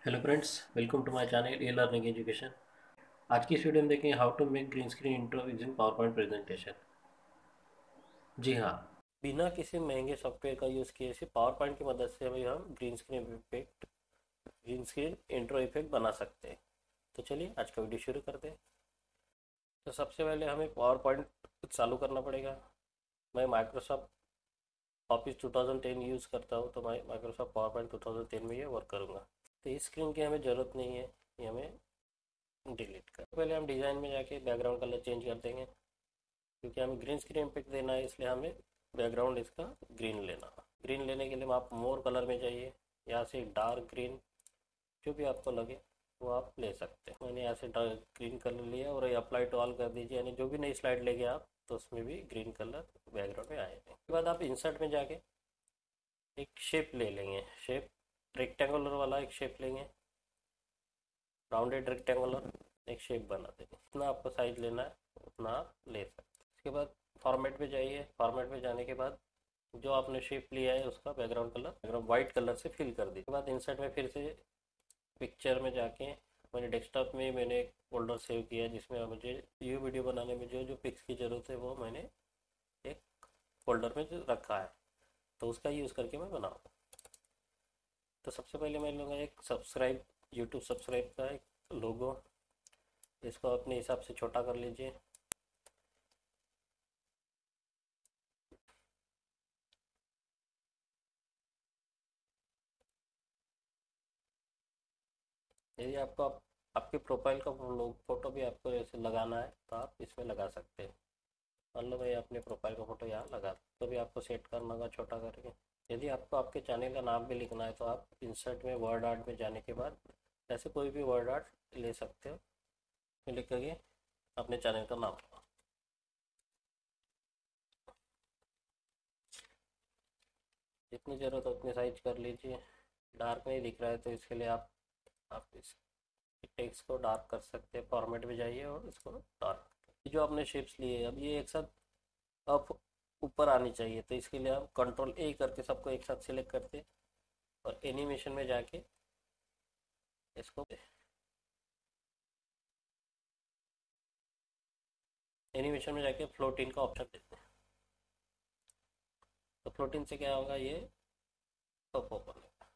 Hello friends, welcome to my channel E learning education. आज की इस वीडियो में देखेंगे how to make green screen intro using power point presentation. जी हाँ, बिना किसी महंगे सॉफ्टवेयर का यूज़ किए सिर्फ पावर पॉइंट की मदद से हम ग्रीन स्क्रीन इंट्रो इफेक्ट बना सकते हैं। तो चलिए आज का वीडियो शुरू करते हैं। तो सबसे पहले हमें पावर पॉइंट चालू करना पड़ेगा। मैं माइक्रोसॉफ्ट ऑफिस 2010 यूज़ करता हूँ, तो मैं माइक्रोसॉफ्ट पावर पॉइंट 2010 में ये वर्क करूँगा। तो इस स्क्रीन की हमें ज़रूरत नहीं है, ये हमें डिलीट कर। पहले हम डिज़ाइन में जाके बैकग्राउंड कलर चेंज कर देंगे, क्योंकि हमें ग्रीन स्क्रीन इम्पैक्ट देना है, इसलिए हमें बैकग्राउंड इसका ग्रीन लेना। ग्रीन लेने के लिए आप मोर कलर में जाइए, यहाँ से डार्क ग्रीन जो भी आपको लगे वो आप ले सकते हैं। मैंने यहाँ से डार्क ग्रीन कलर लिया और ये अप्लाई टू ऑल कर दीजिए, यानी जो भी नई स्लाइड लेंगे आप तो उसमें भी ग्रीन कलर बैकग्राउंड में आएगा। उसके बाद आप इंसर्ट में जाके एक शेप ले लेंगे, शेप रेक्टेंगुलर वाला एक शेप लेंगे, राउंडेड रेक्टेंगुलर एक शेप बना देंगे। जितना आपको साइज लेना है उतना आप ले सकते हैं। इसके बाद फॉर्मेट में जाइए, फॉर्मेट में जाने के बाद जो आपने शेप लिया है उसका बैकग्राउंड वाइट कलर से फिल कर दीजिए। उसके बाद इंसर्ट में फिर से पिक्चर में जाके मैंने डेस्कटॉप में मैंने एक फोल्डर सेव किया है, जिसमें मुझे ये वीडियो बनाने में जो जो पिक्स की ज़रूरत है वो मैंने एक फोल्डर में जो रखा है, तो उसका यूज़ करके मैं बनाऊँगा। तो सबसे पहले मैं लूँगा एक यूट्यूब सब्सक्राइब का एक लोगो। इसको अपने हिसाब से छोटा कर लीजिए। यदि आपको आपके प्रोफाइल का फोटो भी आपको ऐसे लगाना है तो आप इसमें लगा सकते हैं। मान लो मैं अपने प्रोफाइल का फोटो यहाँ लगा, तो भी आपको सेट करना होगा छोटा करके। यदि आपको आपके चैनल का नाम भी लिखना है तो आप इंसर्ट में वर्ड आर्ट में जाने के बाद ऐसे कोई भी वर्ड आर्ट ले सकते हो, लिख करके अपने चैनल का नाम। जितनी ज़रूरत है उतनी साइज कर लीजिए। डार्क में ही दिख रहा है तो इसके लिए आप इस टेक्स्ट को डार्क कर सकते हैं। फॉर्मेट में जाइए और इसको डार्क, जो आपने शेप्स लिए अब ये एक साथ अब ऊपर आनी चाहिए, तो इसके लिए आप कंट्रोल ए करके सबको एक साथ सिलेक्ट करते और एनिमेशन में जाके इसको एनिमेशन में जाके फ्लोटिन का ऑप्शन देते हैं। तो फ्लोटिन से क्या होगा, ये टॉप ओपन होगा।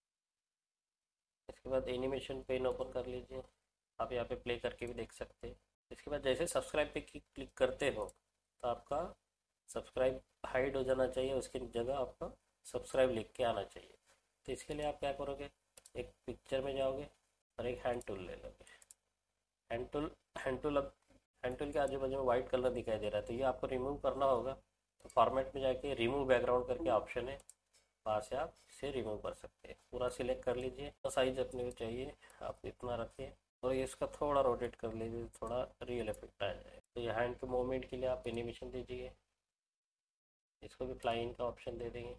इसके बाद एनिमेशन पेन ओपन कर लीजिए, आप यहाँ पे प्ले करके भी देख सकते हैं। इसके बाद जैसे सब्सक्राइब पे क्लिक करते हो तो आपका सब्सक्राइब हाइड हो जाना चाहिए, उसकी जगह आपका सब्सक्राइब लिख के आना चाहिए। तो इसके लिए आप क्या करोगे, एक पिक्चर में जाओगे और एक हैंड टूल ले लोगे। हैंड टूल हैंड टूल अब हैंड टूल के आजू बाजू में वाइट कलर दिखाई दे रहा है, तो ये आपको रिमूव करना होगा। तो फॉर्मेट में जाके रिमूव बैकग्राउंड करके ऑप्शन है, वहाँ से आप इसे रिमूव कर सकते हैं। पूरा सिलेक्ट कर लीजिए, तो साइज अपने को चाहिए आप इतना रखिए और ये इसका थोड़ा रोटेट कर लीजिए, थोड़ा रियल इफेक्ट आ जाए। तो ये हैंड के मूवमेंट के लिए आप एनिमेशन दीजिए, इसको भी फ्लाइंग का ऑप्शन दे देंगे।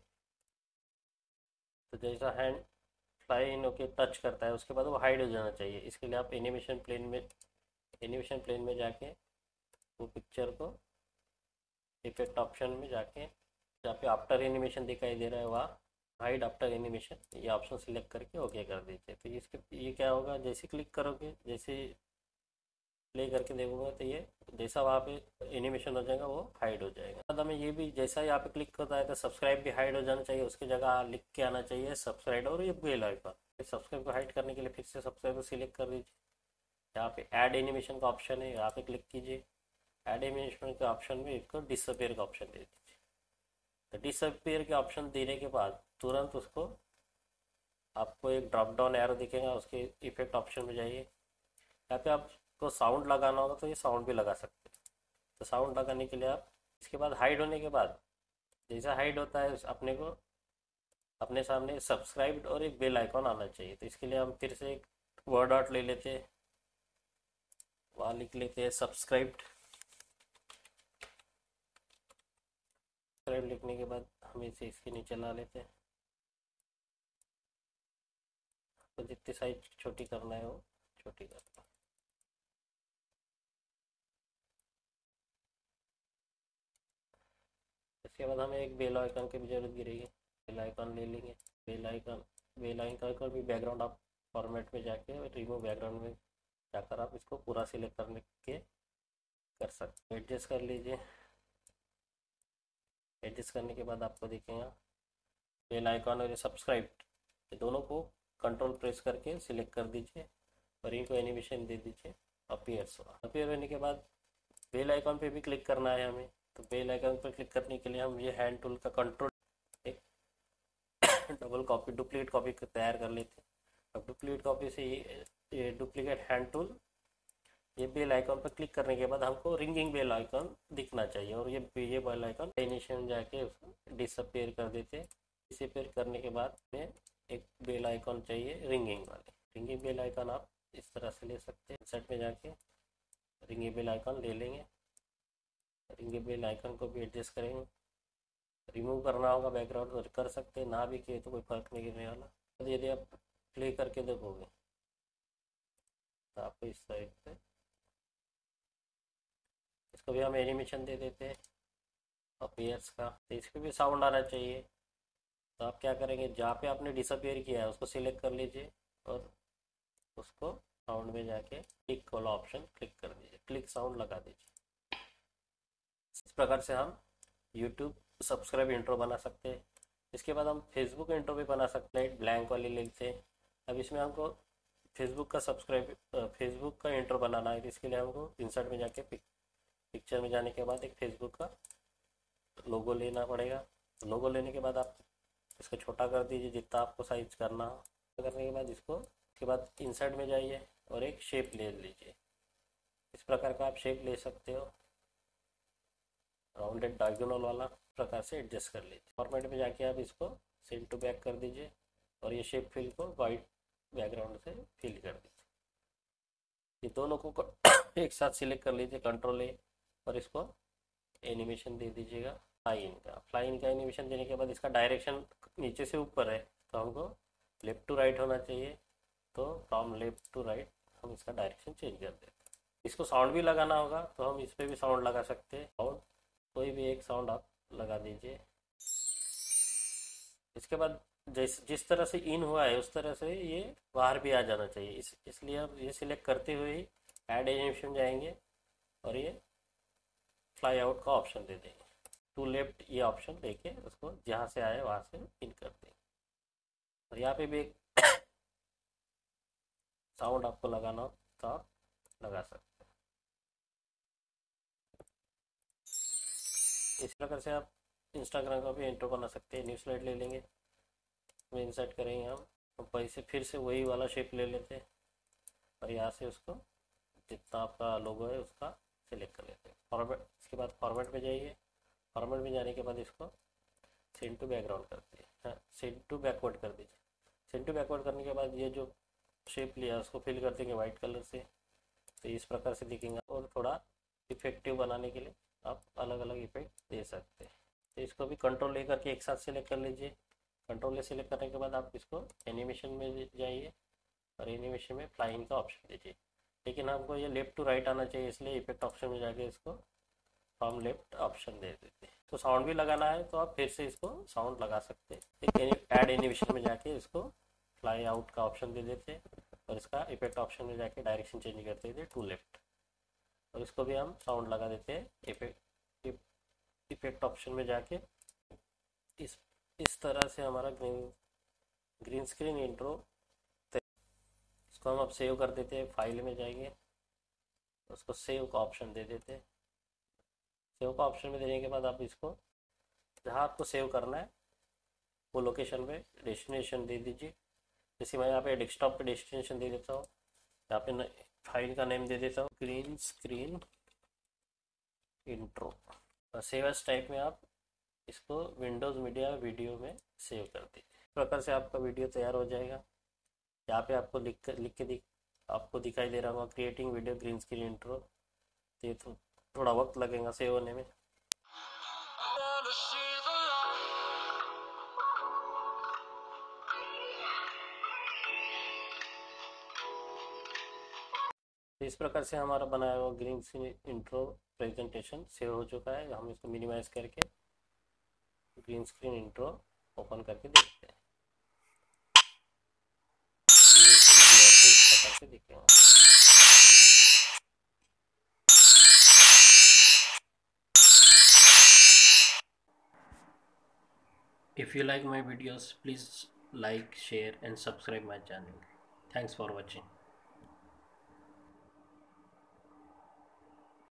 तो जैसा हैंड फ्लाई इन होके टच करता है उसके बाद वो हाइड हो जाना चाहिए। इसके लिए आप एनिमेशन प्लेन में जाके वो पिक्चर को इफेक्ट ऑप्शन में जाके जहाँ पे आफ्टर एनिमेशन दिखाई दे रहा है वहाँ हाइड आफ्टर एनिमेशन ये ऑप्शन सिलेक्ट करके ओके कर दीजिए। तो ये क्या होगा, जैसे क्लिक करोगे, जैसे प्ले करके देखोगे तो ये जैसा वहाँ पे एनिमेशन हो जाएगा वो हाइड हो जाएगा। बाद हमें ये भी जैसा यहाँ पे क्लिक करता है तो सब्सक्राइब भी हाइड हो जाना चाहिए, उसकी जगह लिख के आना चाहिए सब्सक्राइब और ये बेल आइकन। सब्सक्राइब को हाइड करने के लिए फिर से सब्सक्राइब को सिलेक्ट कर दीजिए। यहाँ पे ऐड एनिमेशन का ऑप्शन है, यहाँ पे क्लिक कीजिए। ऐड एनिमेशन के ऑप्शन में इसको डिसअपियर का ऑप्शन दे दीजिए। तो डिसअपियर के ऑप्शन देने के बाद तुरंत उसको आपको एक ड्रॉप डाउन एरो दिखेगा, उसके इफेक्ट ऑप्शन में जाइए। यहाँ पे आपको साउंड लगाना होगा तो ये साउंड भी लगा सकते हैं। तो साउंड लगाने के लिए आप इसके बाद हाइड होने के बाद जैसा हाइड होता है अपने को अपने सामने सब्सक्राइब और एक बेल आइकॉन आना चाहिए। तो इसके लिए हम फिर से एक वर्ड आउट ले लेते हैं, वहाँ लिख लेते हैं सब्सक्राइब। सब्सक्राइब लिखने के बाद हम इसे इसके नीचे ला लेते हैं। तो जितनी साइज छोटी करना है वो छोटी करना है। इसके बाद हमें एक बेल आइकन की भी जरूरत गिरेगी, बेल आइकन ले लेंगे। बेल आइकन भी बैकग्राउंड आप फॉर्मेट में जाके रिमूव बैकग्राउंड में जाकर आप इसको पूरा सिलेक्ट करने के कर सकते। एडजस्ट कर लीजिए। एडजस्ट करने के बाद आपको दिखेगा बेल आइकॉन और सब्सक्राइब, ये दोनों को कंट्रोल प्रेस करके सिलेक्ट कर दीजिए और इनको एनिमेशन दे दीजिए। अपीयर होने के बाद बेल आइकॉन पे भी क्लिक करना है हमें। तो बेल आइकॉन पर क्लिक करने के लिए हम ये हैंड टूल का कंट्रोल एक डबल कॉपी डुप्लीकेट कॉपी तैयार कर लेते हैं। अब डुप्लीकेट कॉपी से ये डुप्लीकेट हैंड टूल, ये बेल आइकॉन पर क्लिक करने के बाद हमको रिंगिंग बेल आइकॉन दिखना चाहिए और ये बेल आइकॉन एनिमेशन जाके उसको डिसअपियर कर देते। डिसअपियर करने के बाद में एक बेल आइकॉन चाहिए रिंगिंग वाले। रिंगिंग बेल आइकॉन आप इस तरह से ले सकते हैं। सेट में जाके रिंगिंग बेल आइकॉन ले लेंगे। रिंगिंग बेल आइकॉन को भी एडजस्ट करेंगे। रिमूव करना होगा बैकग्राउंड तो कर सकते हैं, ना भी किए तो कोई फर्क नहीं गिरने वाला। तो यदि आप प्ले करके देखोगे तो आपको इस साइड से इसको भी हम एनिमेशन दे देते हैं अपीयर्स का। तो इसमें भी साउंड आना चाहिए। तो आप क्या करेंगे, जहाँ पे आपने डिसअपियर किया है उसको सिलेक्ट कर लीजिए और उसको साउंड में जाके क्लिक वाला ऑप्शन क्लिक कर दीजिए, क्लिक साउंड लगा दीजिए। इस प्रकार से हम YouTube सब्सक्राइब इंट्रो बना सकते हैं। इसके बाद हम फेसबुक इंट्रो भी बना सकते हैं ब्लैंक वाली लिंक से। अब इसमें हमको फेसबुक का इंट्रो बनाना है। इसके लिए हमको इंसर्ट में जाके पिक्चर में जाने के बाद एक फेसबुक का लोगो लेना पड़ेगा। लोगो लेने के बाद आप इसको छोटा कर दीजिए जितना आपको साइज करना हो। करने के बाद इसके बाद इंसर्ट में जाइए और एक शेप ले लीजिए। इस प्रकार का आप शेप ले सकते हो, राउंडेड डायगोनल वाला प्रकार से एडजस्ट कर लीजिए। फॉर्मेट में जाके आप इसको सेंड टू बैक कर दीजिए और ये शेप फिल को वाइट बैकग्राउंड से फिल कर दीजिए। ये दोनों को एक साथ सिलेक्ट कर लीजिए, कंट्रोल ए, और इसको एनिमेशन दे दीजिएगा फ्लाइन का एनिमेशन देने के बाद इसका डायरेक्शन नीचे से ऊपर है तो हमको लेफ्ट टू राइट होना चाहिए। तो फ्रॉम लेफ्ट टू राइट हम इसका डायरेक्शन चेंज कर देते हैं। इसको साउंड भी लगाना होगा तो हम इस पर भी साउंड लगा सकते हैं। साउंड कोई भी एक साउंड आप लगा दीजिए। इसके बाद जिस तरह से इन हुआ है उस तरह से ये बाहर भी आ जाना चाहिए। इसलिए आप ये सिलेक्ट करते हुए ही ऐड एनिमेशन जाएंगे और ये फ्लाई आउट का ऑप्शन दे देंगे। टू लेफ्ट ये ऑप्शन लेके उसको जहाँ से आए वहाँ से इन कर देंगे। और यहाँ पे भी एक साउंड आपको लगाना हो तो आप लगा सकते हैं। इस प्रकार से आप इंस्टाग्राम का भी इंट्रो बना सकते हैं। न्यूज़ स्लाइड ले लेंगे, उसमें इंसर्ट करेंगे हम, पैसे फिर से वही वाला शेप ले लेते हैं और यहाँ से उसको जितना आपका लोगो है उसका सिलेक्ट कर लेते हैं। फॉर्मेट, इसके बाद फॉर्मेट में जाइए। फॉर्मेट में जाने के बाद इसको सेंड टू बैकग्राउंड कर दीजिए, हाँ सेंड टू बैकवर्ड कर दीजिए। सेंड टू बैकवर्ड करने के बाद ये जो शेप लिया उसको फिल कर देंगे वाइट कलर से। तो इस प्रकार से दिखेगा। और थोड़ा इफेक्टिव बनाने के लिए आप अलग अलग इफेक्ट दे सकते हैं। तो इसको भी कंट्रोल ले करके एक साथ सिलेक्ट कर लीजिए। कंट्रोल ले सिलेक्ट करने के बाद आप इसको एनिमेशन में जाइए और एनिमेशन में फ्लाइंग का ऑप्शन दीजिए। लेकिन हमको ये लेफ्ट टू राइट आना चाहिए, इसलिए इफेक्ट ऑप्शन में जाके इसको फ्रॉम लेफ्ट ऑप्शन दे देते हैं। तो साउंड भी लगाना है तो आप फिर से इसको साउंड लगा सकते हैं। ऐड एनिमेशन में जाके इसको फ्लाई आउट का ऑप्शन दे देते और इसका इफेक्ट ऑप्शन में जाके डायरेक्शन चेंज कर देते टू लेफ्ट और इसको भी हम साउंड लगा देते हैं। इफेक्ट ऑप्शन में जाके इस तरह से हमारा ग्रीन स्क्रीन इंट्रो इसको हम अब सेव कर देते हैं। फाइल में जाएंगे, उसको सेव का ऑप्शन दे देते हैं। सेव का ऑप्शन में देने के बाद आप इसको जहाँ आपको सेव करना है वो लोकेशन में डेस्टिनेशन दे दीजिए। जैसे मैं यहाँ पे डेस्कटॉप पे डेस्टिनेशन दे देता हूँ, यहाँ पे फाइल का नेम दे देता हूँ ग्रीन स्क्रीन इंट्रो। और सेव एज टाइप में आप इसको विंडोज़ मीडिया वीडियो में सेव कर दीजिए। इस प्रकार से आपका वीडियो तैयार हो जाएगा। यहाँ पे आपको लिख के आपको दिखाई दे रहा होगा creating video green screen intro. तो ये थोड़ा वक्त लगेगा सेव होने में। तो इस प्रकार से हमारा बनाया हुआ green screen intro presentation save हो चुका है। हम इसको मिनिमाइज करके ग्रीन स्क्रीन इंट्रो ओपन करके देखते हैं। Okay. If you like my videos, please like, share and subscribe my channel. Thanks for watching.